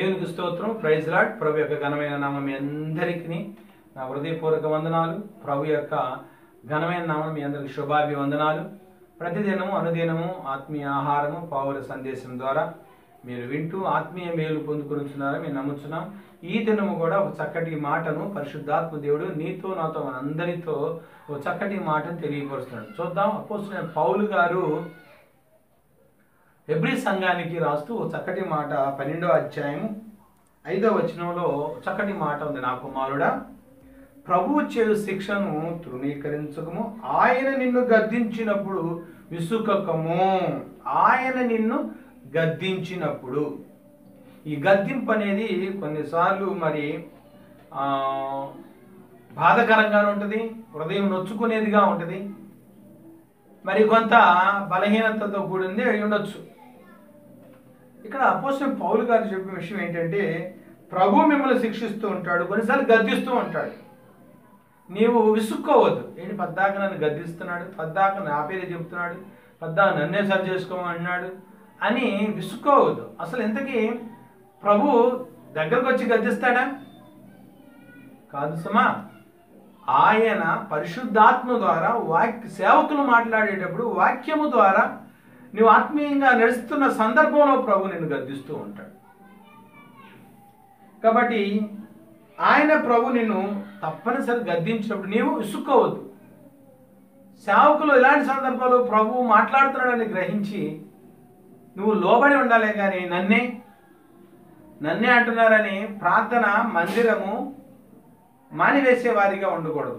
దేవునికి స్తోత్రం. Praise lord. ప్రభు యొక్క ఘనమైన నామం మీ అందరికీ నా హృదయపూర్వక వందనాలు. ప్రభు యొక్క ఘనమైన నామం మీ అందరికి శుభాభివందనాలు. ప్రతిదినము అనుదినము ఆత్మీయ ఆహారము పౌర సందేశం ద్వారా మీరు వింటూ ఆత్మీయ మేలు పొందుకున్నారని మేము నమ్ముతున్నాం. ఈ దినము కూడా ఒక చక్కటి మాటను పరిశుద్ధాత్మ దేవుడు నీతో నాతో మనందరితో ఒక చక్కటి మాటను తెలియపరుస్తున్నాడు. చూద్దాం. అపోస్తలుడైన పౌలు గారు హెబ్రీ సంఘానికి రాస్తూ ఒక చక్కటి మాట 12వ అధ్యాయం 5వ వచనంలో చక్కటి మాట ఉంది. నా కుమారుడా, ప్రభువు చేయు శిక్షను తృణీకరించకము, ఆయన నిన్ను గద్దించినప్పుడు విసుకకము. ఆయన నిన్ను గద్దించినప్పుడు, ఈ గద్దింపు అనేది కొన్నిసార్లు మరి బాధకరంగా ఉంటుంది, హృదయం నొచ్చుకునేదిగా ఉంటుంది, మరి కొంత బలహీనతతో కూడింది అయి ఉండొచ్చు. ఇక్కడ అపోస్తలుడైన పౌలు గారు చెప్పే విషయం ఏంటంటే, ప్రభు మిమ్మల్ని శిక్షిస్తూ ఉంటాడు, కొన్నిసార్లు గద్దిస్తూ ఉంటాడు. నీవు విసుక్కోవద్దు. ఏంటి పద్దాక నన్ను గద్దిస్తున్నాడు, పద్దాక నా పేరే చెప్తున్నాడు, పద్దాక నన్నే సరి చేసుకోమన్నాడు అని విసుక్కోవద్దు. అసలు ఇంతకీ ప్రభు దగ్గరకు వచ్చి గద్దిస్తాడా? కాదు సుమా. ఆయన పరిశుద్ధాత్మ ద్వారా సేవకులు మాట్లాడేటప్పుడు వాక్యము ద్వారా నువ్వు ఆత్మీయంగా నడుస్తున్న సందర్భంలో ప్రభు నిన్ను గద్దిస్తూ ఉంటాడు. కాబట్టి ఆయన ప్రభు నిన్ను తప్పనిసరి గద్దించినప్పుడు నీవు విసుక్కోవద్దు. సేవకులు ఇలాంటి సందర్భాలు ప్రభు మాట్లాడుతున్నాడని గ్రహించి నువ్వు లోబడి ఉండాలే కానీ నన్నే అంటున్నారని ప్రార్థన మందిరము మానివేసే వారిగా ఉండకూడదు.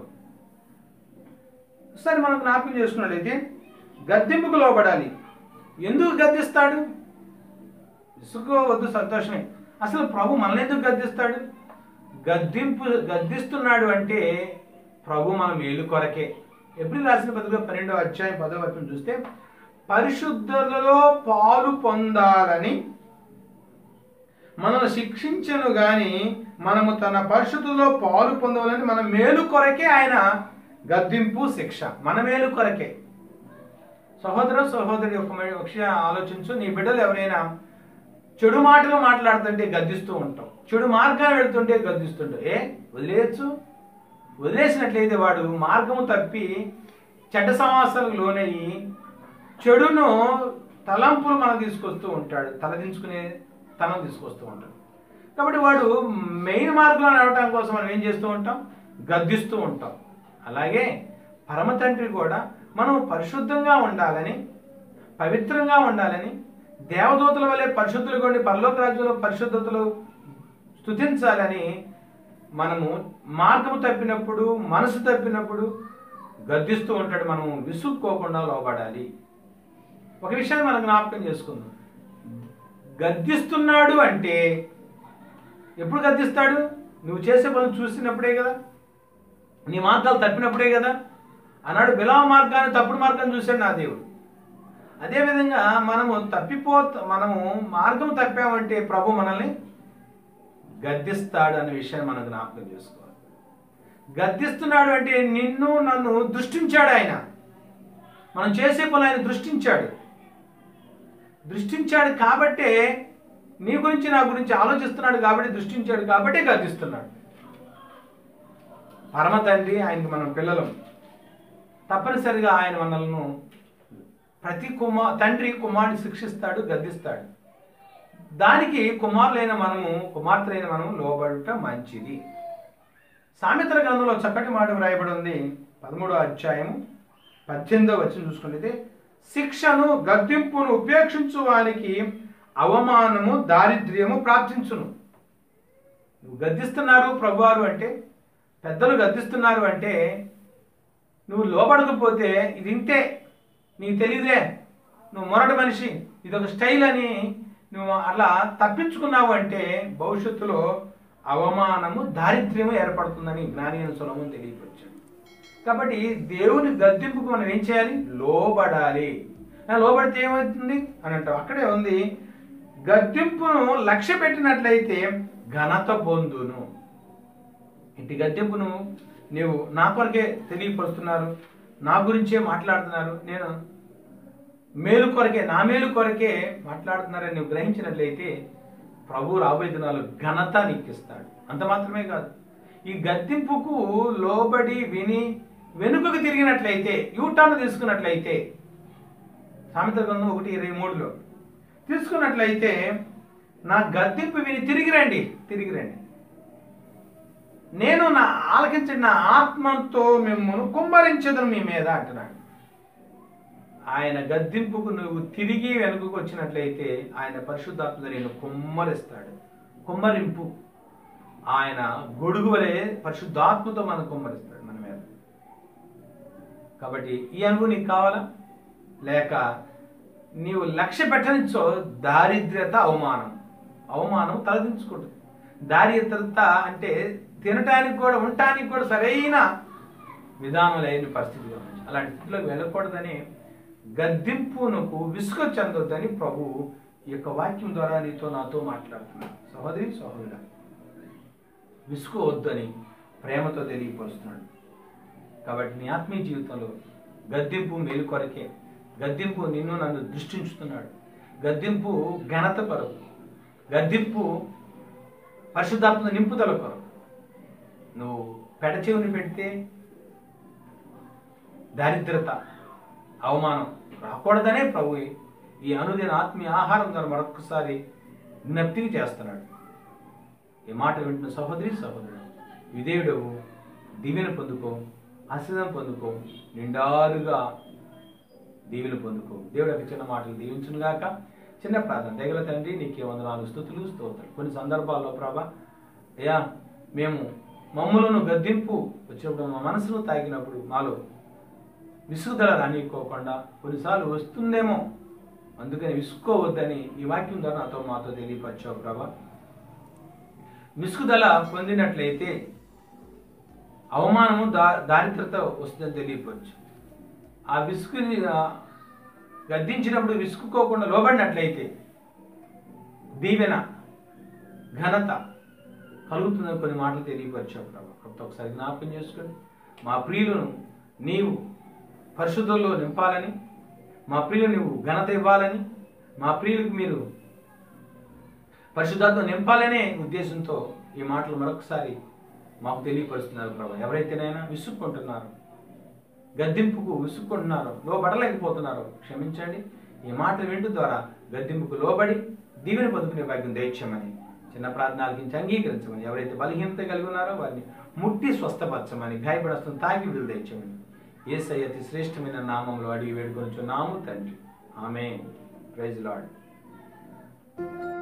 సరే, మనం జ్ఞాపకం చేసుకున్నట్లయితే గద్దింపుకు లోబడాలి. ఎందుకు గద్దిస్తాడు? విసుకోవద్దు, సంతోషమే. అసలు ప్రభు మనల్ని ఎందుకు గద్దిస్తాడు? గద్దిస్తున్నాడు అంటే ప్రభు మన మేలు కొరకే. ఎప్పుడు రాసిన పత్రిక 12వ అధ్యాయం 10వ వచనం చూస్తే, పరిశుద్ధులలో పాలు పొందాలని మనల్ని శిక్షించను గాని మనము తన పరిశుద్ధులలో పాలు పొందవాలని మన మేలు కొరకే ఆయన గద్దింపు, శిక్ష మన మేలు కొరకే. సహోదరుడి ఒక విషయం ఆలోచించు. నీ బిడ్డలు ఎవరైనా చెడు మాటలు మాట్లాడుతుంటే గద్దిస్తూ ఉంటాం, చెడు మార్గాన్ని వెళుతుంటే గద్దిస్తుంటావు. వదిలేయచ్చు. వదిలేసినట్లయితే వాడు మార్గము తప్పి చెడ్డ సమాసాలకు లోనయ్యి చెడును తలంపులు మనం తీసుకొస్తూ ఉంటాడు, తలదించుకునే తనం తీసుకొస్తూ ఉంటాడు. కాబట్టి వాడు మెయిన్ మార్గంలో నడవటం కోసం మనం ఏం చేస్తూ ఉంటాం? గద్దిస్తూ ఉంటాం. అలాగే పరమ తండ్రి కూడా మనం పరిశుద్ధంగా ఉండాలని, పవిత్రంగా ఉండాలని, దేవదూతల వలె పరిశుద్ధులు కొన్ని పరలోక రాజ్యంలో పరిశుద్ధతలు స్తుతించాలని మనము మార్గము తప్పినప్పుడు, మనసు తప్పినప్పుడు గద్దిస్తూ ఉంటాడు. మనం విసుక్కోకుండా లోబడాలి. ఒక విషయాన్ని మనం జ్ఞాపకం చేసుకుందాం. గద్దిస్తున్నాడు అంటే ఎప్పుడు గద్దిస్తాడు? నువ్వు చేసే పనులు చూసినప్పుడే కదా, నీ మార్గాలు తప్పినప్పుడే కదా. అన్నాడు బిలావ మార్గాన్ని, తప్పుడు మార్గాన్ని చూశాడు నా దేవుడు. అదేవిధంగా మనము మార్గం తప్పామంటే ప్రభు మనల్ని గద్దిస్తాడు అనే విషయాన్ని మనం జ్ఞాపకం చేసుకోవాలి. గద్దిస్తున్నాడు అంటే నిన్ను నన్ను దృష్టించాడు ఆయన. మనం చేసే పనులు ఆయన దృష్టించాడు కాబట్టే నీ గురించి నా గురించి ఆలోచిస్తున్నాడు కాబట్టి, దృష్టించాడు కాబట్టి గద్దిస్తున్నాడు. పరమ తండ్రి, ఆయనకి మనం పిల్లలం. తప్పనిసరిగా ఆయన మనల్ని ప్రతి తండ్రి కుమారుని శిక్షిస్తాడు, గద్దిస్తాడు. దానికి కుమార్తెలైన మనము లోబడుట మంచిది. సామెతల గ్రంథంలో చక్కటి మాట వ్రాయబడి ఉంది. 13వ అధ్యాయం 18వ వచనం చూసుకుంటే, శిక్షను గద్దింపును ఉపేక్షించు వానికి అవమానము దారిద్ర్యము ప్రాప్తించును. నువ్వు గద్దిస్తున్నారు ప్రభువారు అంటే, పెద్దలు గద్దిస్తున్నారు అంటే నువ్వు లోపడకపోతే ఇది ఇంతే, నీకు తెలియదే, నువ్వు మొరటి మనిషి, ఇదొక స్టైల్ అని నువ్వు అలా తప్పించుకున్నావు అంటే భవిష్యత్తులో అవమానము దారిద్ర్యము ఏర్పడుతుందని జ్ఞాని అయిన సొలొమోను తెలియపరిచాడు. కాబట్టి దేవుని గద్దింపుకు మనం ఏం చేయాలి? లోబడాలి. లోబడితే ఏమవుతుంది అని అంటావు. అక్కడే ఉంది, గద్దింపును లక్ష్య పెట్టినట్లయితే ఘనత పొందును. ఇంటి గద్దింపును నీవు నా కొరకే తెలియపరుస్తున్నారు, నా గురించే మాట్లాడుతున్నారు, నేను మేలు కొరకే, నా మేలు కొరకే మాట్లాడుతున్నారని నువ్వు గ్రహించినట్లయితే ప్రభు రాబోయే దినాలు ఘనత నీకు ఇస్తాడు. అంత మాత్రమే కాదు, ఈ గద్దింపుకు లోబడి విని వెనుకకు తిరిగినట్లయితే, యూటర్న్ తీసుకున్నట్లయితే, సామెతల గ్రంథం 1:23లో తీసుకున్నట్లయితే, నా గద్దింపు విని తిరిగి రండి, నేను నా ఆలకించిన నా ఆత్మతో మిమ్మల్ని కుమ్మరించదను మీ మీద అంటున్నాడు. ఆయన గద్దింపుకు నువ్వు తిరిగి వెనుకకు వచ్చినట్లయితే ఆయన పరిశుద్ధాత్మ నేను కుమ్మరిస్తాడు. కుమ్మరింపు, ఆయన గొడుగు వలె పరిశుద్ధాత్మతో మనం కుమ్మరిస్తాడు మన మీద. కాబట్టి ఈ అనుభవం నీకు కావాలా? లేక నీవు లక్ష్య పెట్టనిచ్చో దారిద్ర్యత, అవమానం తలదించుకుంటుంది. దారిద్రత అంటే తినటానికి కూడా ఉండటానికి కూడా సరైన విధానం లేని పరిస్థితిలో ఉంది. అలాంటి స్థితిలోకి వెళ్ళకూడదని, గద్దింపునకు విసుగు చెందొద్దని ప్రభు ఈ యొక్క వాక్యం ద్వారా నీతో నాతో మాట్లాడుతున్నాడు. సహోదరి సహోదరుడా, విసుగు వద్దని ప్రేమతో తెలియపరుస్తున్నాడు. కాబట్టి నీ ఆత్మీయ జీవితంలో గద్దింపు మేలు కొరకే. గద్దింపు నిన్ను నన్ను దృష్టించుతున్నాడు. గద్దింపు ఘనత కొరకు, గద్దింపు పరిశుద్ధాత్మ నింపుదల కొరకు. నువ్వు పెడచెవిని పెడితే దారిద్రత, అవమానం రాకూడదనే ప్రభు ఈ అనుదిన ఆత్మీయ ఆహారం ద్వారా మరొకసారి జ్ఞప్తికి చేస్తున్నాడు. ఈ మాట వింటున్న సహోదరి సహోదరుడు, విధేయుడవు, దీవెన పొందుకో, ఆశీర్వాదం పొందుకో, నిండారుగా దీవెన పొందుకో. దేవుడు యొక్క చిన్న మాటలు దీవించునుగాక. చిన్న ప్రార్థన. దయగల తండ్రి, నీకే వందనాలు, స్తుతులు, స్తోత్రాలు. కొన్ని సందర్భాల్లో ప్రభా అయ్యా, మేము మమ్ములను గద్దింపు వచ్చినప్పుడు, మా మనసును తాకినప్పుడు మాలో విసుగుదల రానికోకుండా కొన్నిసార్లు వస్తుందేమో, అందుకని విసుక్కోవద్దని ఈ వాక్యం ద్వారా నాతో మాతో తెలియపరిచావు ప్రభా. విసుగుదల పొందినట్లయితే అవమానము, దారిద్రత వస్తుందని తెలియపరచు. ఆ విసుగుని గద్దించినప్పుడు విసుక్కోకుండా లోబడినట్లయితే దీవెన, ఘనత కలుగుతుందని కొన్ని మాటలు తెలియపరిచావు ప్రభా. కాబట్టి ఒకసారి జ్ఞాపకం చేసుకోండి. మా ప్రియులను నీవు పరిశుద్ధంలో నింపాలని, మా ప్రియులు నువ్వు ఘనత ఇవ్వాలని, మా ప్రియులకు మీరు పరిశుద్ధాత్మ నింపాలనే ఉద్దేశంతో ఈ మాటలు మరొకసారి మాకు తెలియపరుస్తున్నారు ప్రభా. ఎవరైతేనైనా విసుక్కుంటున్నారో, గద్దింపుకు విసుక్కుంటున్నారో, లోబడలేకపోతున్నారో క్షమించండి. ఈ మాటలు వింటు ద్వారా గద్దింపుకు లోబడి దీవెన పొందుకునే భాగ్యం దయచేయమని, చిన్న ప్రార్థనలకి అంగీకరించమని, ఎవరైతే బలహీనత కలిగి ఉన్నారో వారిని ముట్టి స్వస్థపరచమని, గాయపడస్తున్న తాకి విడుదల దయచేయమని యేసయ్య అతి శ్రేష్టమైన నామంలో అడిగి వేడుకొనుచున్నాము తండ్రి. ఆమేన్. Praise lord.